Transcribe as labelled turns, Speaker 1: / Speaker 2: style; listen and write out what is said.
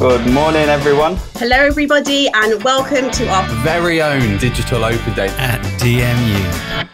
Speaker 1: Good morning, everyone.
Speaker 2: Hello, everybody, and welcome to our
Speaker 3: very own Digital Open Day
Speaker 4: at DMU.